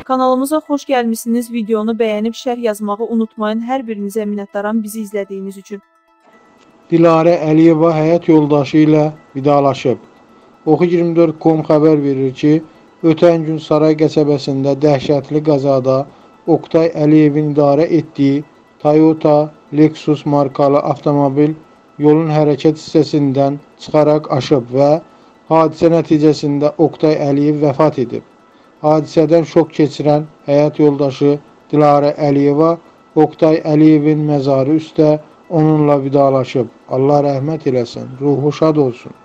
Kanalımıza xoş gəlmişsiniz. Videonu bəyənib şərh yazmağı unutmayın. Hər birinizə minnətdaram bizi izlədiyiniz üçün. Dilarə Əliyeva həyat yoldaşı ilə vidalaşıb. Oxu24.com xəbər verir ki, ötən gün Saray qəsəbəsində dəhşətli qəzada Oktay Əliyevin idarə etdiyi Toyota Lexus markalı avtomobil yolun hərəkət hissəsindən çıxaraq aşıb və hadisə nəticəsində Oktay Əliyev vəfat edib. Hadisədən şok keçirən həyat yoldaşı Dilarə Əliyeva Oktay Əliyevin məzarı üstə onunla vidalaşıb. Allah rəhmət eləsin, ruhu şad olsun.